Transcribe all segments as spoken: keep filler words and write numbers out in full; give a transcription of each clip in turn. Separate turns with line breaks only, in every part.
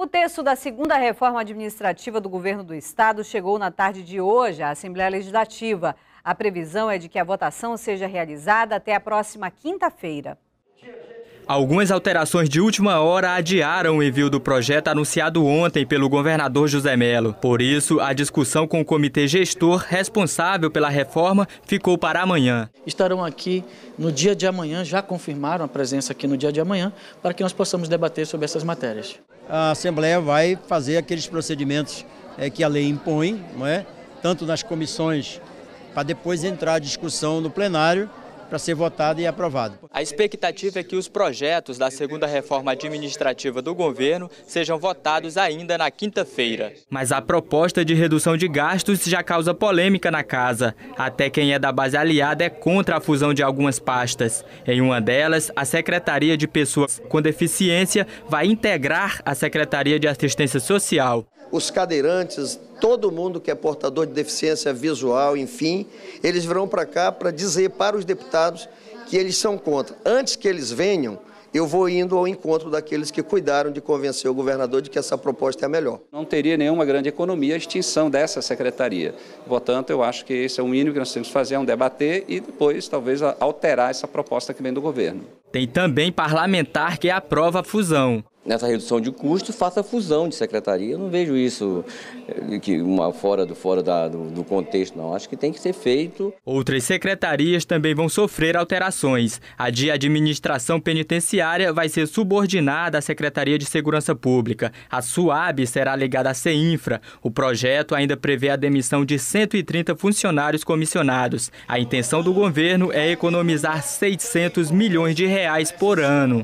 O texto da segunda reforma administrativa do governo do estado chegou na tarde de hoje à Assembleia Legislativa. A previsão é de que a votação seja realizada até a próxima quinta-feira.
Algumas alterações de última hora adiaram o envio do projeto anunciado ontem pelo governador José Mello. Por isso, a discussão com o comitê gestor responsável pela reforma ficou para amanhã.
Estarão aqui no dia de amanhã, já confirmaram a presença aqui no dia de amanhã, para que nós possamos debater sobre essas matérias.
A Assembleia vai fazer aqueles procedimentos é, que a lei impõe, não é? Tanto nas comissões, para depois entrar a discussão no plenário, para ser votado e aprovado.
A expectativa é que os projetos da segunda reforma administrativa do governo sejam votados ainda na quinta-feira. Mas a proposta de redução de gastos já causa polêmica na casa. Até quem é da base aliada é contra a fusão de algumas pastas. Em uma delas, a Secretaria de Pessoas com Deficiência vai integrar a Secretaria de Assistência Social.
Os cadeirantes, todo mundo que é portador de deficiência visual, enfim, eles virão para cá para dizer para os deputados que eles são contra. Antes que eles venham, eu vou indo ao encontro daqueles que cuidaram de convencer o governador de que essa proposta é a melhor.
Não teria nenhuma grande economia a extinção dessa secretaria. Portanto, eu acho que esse é o mínimo que nós temos que fazer, é um debater e depois talvez alterar essa proposta que vem do governo.
Tem também parlamentar que aprova a fusão.
Nessa redução de custo, faça a fusão de secretaria. Eu não vejo isso que uma fora, do, fora da, do, do contexto, não. Acho que tem que ser feito.
Outras secretarias também vão sofrer alterações. A de Administração Penitenciária vai ser subordinada à Secretaria de Segurança Pública. A SUAB será ligada à CEINFRA. O projeto ainda prevê a demissão de cento e trinta funcionários comissionados. A intenção do governo é economizar seiscentos milhões de reais por ano.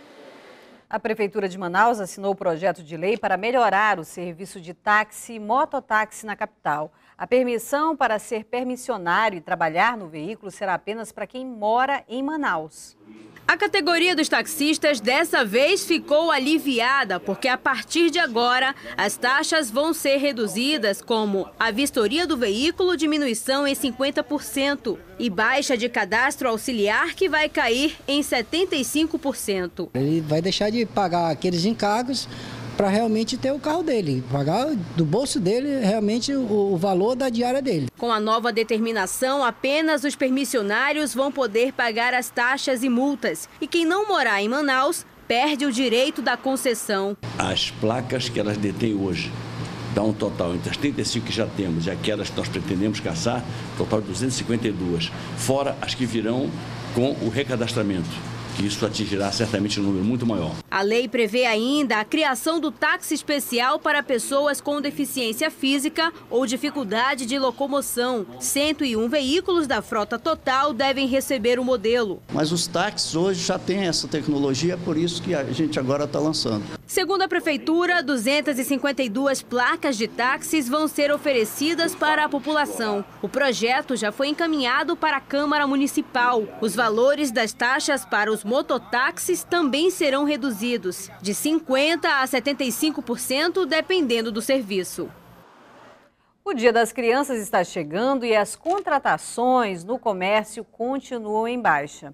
A Prefeitura de Manaus assinou o projeto de lei para melhorar o serviço de táxi e mototáxi na capital. A permissão para ser permissionário e trabalhar no veículo será apenas para quem mora em Manaus.
A categoria dos taxistas dessa vez ficou aliviada, porque a partir de agora as taxas vão ser reduzidas, como a vistoria do veículo, diminuição em cinquenta por cento, e baixa de cadastro auxiliar, que vai cair em setenta e cinco por cento.
Ele vai deixar de pagar aqueles encargos para realmente ter o carro dele, pagar do bolso dele realmente o, o valor da diária dele.
Com a nova determinação, apenas os permissionários vão poder pagar as taxas e multas. E quem não morar em Manaus perde o direito da concessão.
As placas que elas detêm hoje dá um total entre as trinta e cinco que já temos e aquelas que nós pretendemos caçar, total de duzentas e cinquenta e duas, fora as que virão com o recadastramento. Isso atingirá certamente um número muito maior.
A lei prevê ainda a criação do táxi especial para pessoas com deficiência física ou dificuldade de locomoção. cento e um veículos da frota total devem receber o modelo.
Mas os táxis hoje já têm essa tecnologia, por isso que a gente agora está lançando.
Segundo a Prefeitura, duzentas e cinquenta e duas placas de táxis vão ser oferecidas para a população. O projeto já foi encaminhado para a Câmara Municipal. Os valores das taxas para os mototáxis também serão reduzidos, de cinquenta por cento a setenta e cinco por cento, dependendo do serviço.
O Dia das Crianças está chegando e as contratações no comércio continuam em baixa.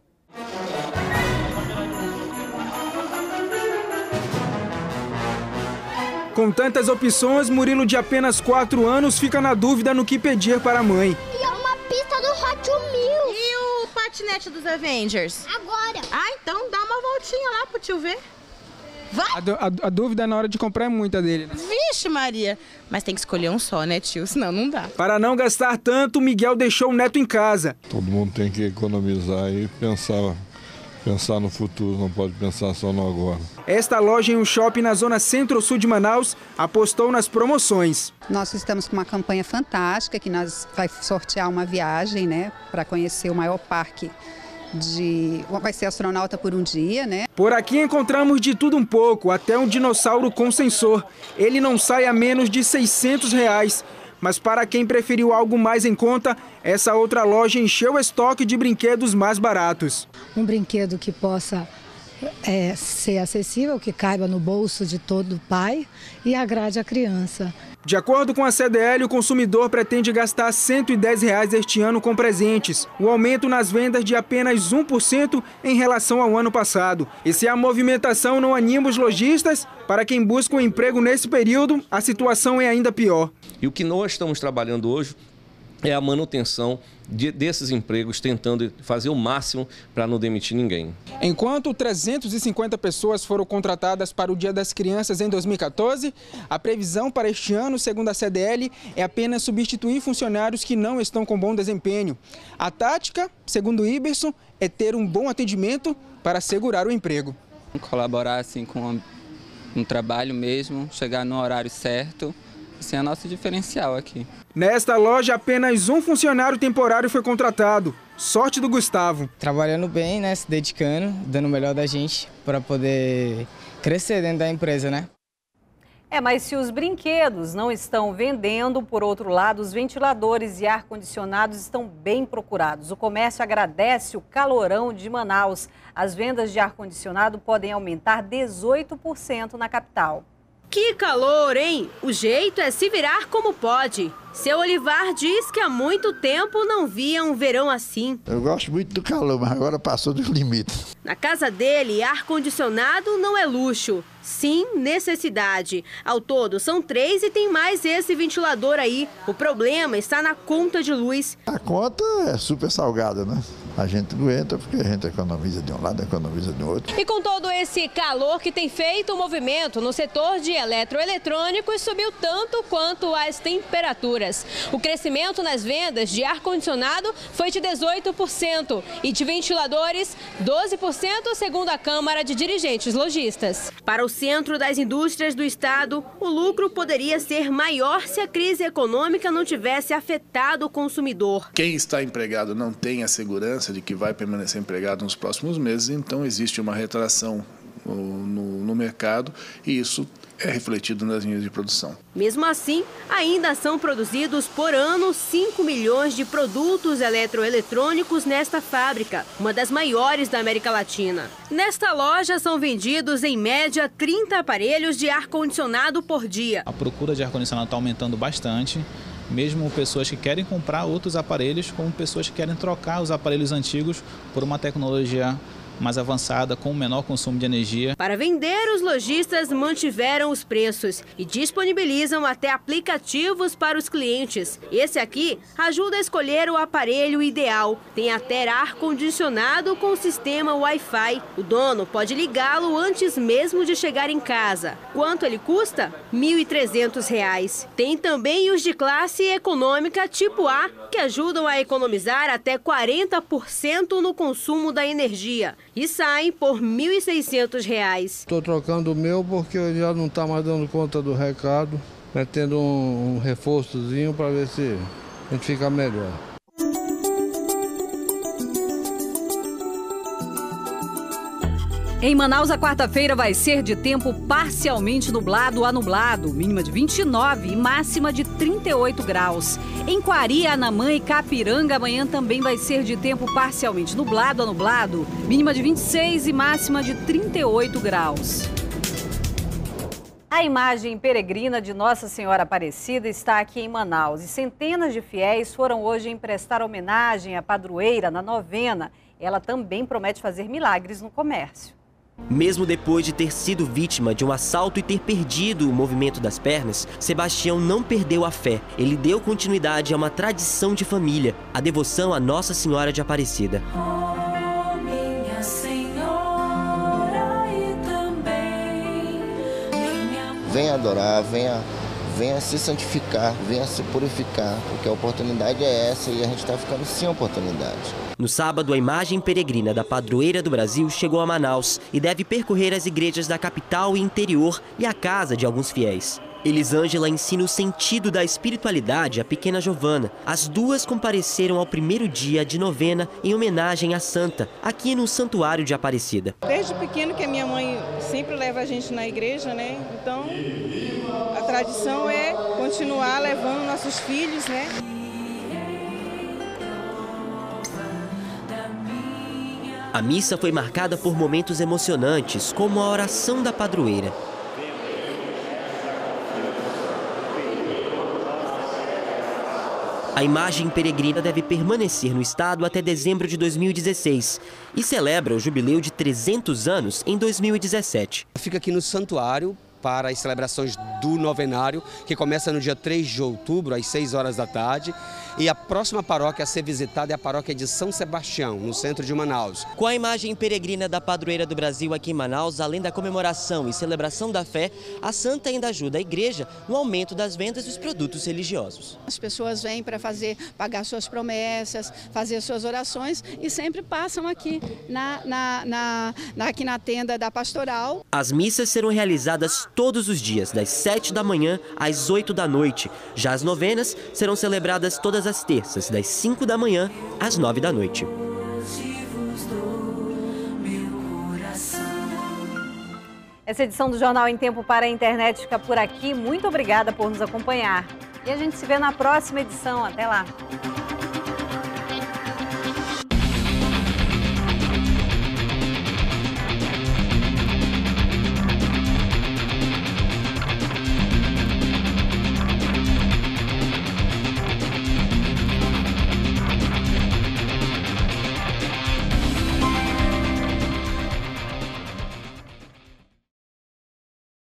Com tantas opções, Murilo, de apenas quatro anos, fica na dúvida no que pedir para a mãe.
E é uma pista do Hot Wheels.
E o patinete dos Avengers?
Agora.
Ah, então dá uma voltinha lá pro tio ver. Vai!
A, a, a dúvida na hora de comprar é muita dele, né?
Vixe, Maria! Mas tem que escolher um só, né, tio? Senão não dá.
Para não gastar tanto, Miguel deixou o neto em casa.
Todo mundo tem que economizar e pensar... Pensar no futuro, não pode pensar só no agora.
Esta loja em um shopping na zona centro-sul de Manaus apostou nas promoções.
Nós estamos com uma campanha fantástica que nós vai sortear uma viagem, né, para conhecer o maior parque de... Vai ser astronauta por um dia, né?
Por aqui encontramos de tudo um pouco, até um dinossauro com sensor. Ele não sai a menos de seiscentos reais. Mas para quem preferiu algo mais em conta, essa outra loja encheu o estoque de brinquedos mais baratos.
Um brinquedo que possa é, ser acessível, que caiba no bolso de todo pai e agrade a criança.
De acordo com a C D L, o consumidor pretende gastar cento e dez reais este ano com presentes. O aumento nas vendas de apenas um por cento em relação ao ano passado. E se a movimentação não anima os lojistas, para quem busca um emprego nesse período, a situação é ainda pior.
E o que nós estamos trabalhando hoje é a manutenção de, desses empregos, tentando fazer o máximo para não demitir ninguém.
Enquanto trezentas e cinquenta pessoas foram contratadas para o Dia das Crianças em dois mil e quatorze, a previsão para este ano, segundo a C D L, é apenas substituir funcionários que não estão com bom desempenho. A tática, segundo o Iberson, é ter um bom atendimento para assegurar o emprego.
Colaborar assim com um trabalho mesmo, chegar no horário certo. Esse é o nosso diferencial aqui.
Nesta loja, apenas um funcionário temporário foi contratado. Sorte do Gustavo.
Trabalhando bem, né? Se dedicando, dando o melhor da gente para poder crescer dentro da empresa, né?
É, mas se os brinquedos não estão vendendo, por outro lado, os ventiladores e ar-condicionados estão bem procurados. O comércio agradece o calorão de Manaus. As vendas de ar-condicionado podem aumentar dezoito por cento na capital.
Que calor, hein? O jeito é se virar como pode. Seu Olivar diz que há muito tempo não via um verão assim.
Eu gosto muito do calor, mas agora passou do limite.
Na casa dele, ar-condicionado não é luxo, sim necessidade. Ao todo, são três e tem mais esse ventilador aí. O problema está na conta de luz.
A conta é super salgada, né? A gente aguenta porque a gente economiza de um lado, economiza do outro.
E com todo esse calor que tem feito o movimento no setor de eletroeletrônicos, subiu tanto quanto as temperaturas. O crescimento nas vendas de ar-condicionado foi de dezoito por cento e de ventiladores, doze por cento, segundo a Câmara de Dirigentes Lojistas. Para o centro das indústrias do estado, o lucro poderia ser maior se a crise econômica não tivesse afetado o consumidor.
Quem está empregado não tem a segurança de que vai permanecer empregado nos próximos meses, então existe uma retração no, no, no mercado e isso é refletido nas linhas de produção.
Mesmo assim, ainda são produzidos por ano cinco milhões de produtos eletroeletrônicos nesta fábrica, uma das maiores da América Latina. Nesta loja são vendidos em média trinta aparelhos de ar-condicionado por dia.
A procura de ar-condicionado está aumentando bastante. Mesmo pessoas que querem comprar outros aparelhos, como pessoas que querem trocar os aparelhos antigos por uma tecnologia mais avançada, com menor consumo de energia.
Para vender, os lojistas mantiveram os preços e disponibilizam até aplicativos para os clientes. Esse aqui ajuda a escolher o aparelho ideal. Tem até ar-condicionado com sistema Wi-Fi. O dono pode ligá-lo antes mesmo de chegar em casa. Quanto ele custa? mil e trezentos reais. Tem também os de classe econômica tipo A, que ajudam a economizar até quarenta por cento no consumo da energia. E saem por mil e seiscentos reais.
Estou trocando o meu porque eu já não está mais dando conta do recado, né, tendo um, um reforçozinho para ver se a gente fica melhor.
Em Manaus, a quarta-feira vai ser de tempo parcialmente nublado a nublado, mínima de vinte e nove e máxima de trinta e oito graus. Em Quari, Anamã e Capiranga, amanhã também vai ser de tempo parcialmente nublado a nublado, mínima de vinte e seis e máxima de trinta e oito graus. A imagem peregrina de Nossa Senhora Aparecida está aqui em Manaus e centenas de fiéis foram hoje prestar homenagem à padroeira na novena. Ela também promete fazer milagres no comércio.
Mesmo depois de ter sido vítima de um assalto e ter perdido o movimento das pernas, Sebastião não perdeu a fé. Ele deu continuidade a uma tradição de família, a devoção a Nossa Senhora de Aparecida.
Oh, minha Senhora, e também minha...
Venha adorar, venha, venha se santificar, venha se purificar, porque a oportunidade é essa e a gente está ficando sem oportunidade.
No sábado, a imagem peregrina da padroeira do Brasil chegou a Manaus e deve percorrer as igrejas da capital e interior e a casa de alguns fiéis. Elisângela ensina o sentido da espiritualidade à pequena Giovana. As duas compareceram ao primeiro dia de novena em homenagem à santa, aqui no Santuário de Aparecida.
Desde pequeno que a minha mãe sempre leva a gente na igreja, né? Então, a tradição é continuar levando nossos filhos, né?
A missa foi marcada por momentos emocionantes, como a oração da padroeira. A imagem peregrina deve permanecer no estado até dezembro de dois mil e dezesseis e celebra o jubileu de trezentos anos em dois mil e dezessete.
Fica aqui no santuário para as celebrações do novenário, que começa no dia três de outubro, às seis horas da tarde. E a próxima paróquia a ser visitada é a paróquia de São Sebastião, no centro de Manaus.
Com a imagem peregrina da padroeira do Brasil aqui em Manaus, além da comemoração e celebração da fé, a santa ainda ajuda a igreja no aumento das vendas dos produtos religiosos.
As pessoas vêm para fazer, pagar suas promessas, fazer suas orações e sempre passam aqui na, na, na, na, aqui na tenda da pastoral.
As missas serão realizadas todos os dias, das sete da manhã às oito da noite. Já as novenas serão celebradas todas as terças, das cinco da manhã às nove da noite.
Essa edição do Jornal em Tempo para a Internet fica por aqui. Muito obrigada por nos acompanhar. E a gente se vê na próxima edição. Até lá!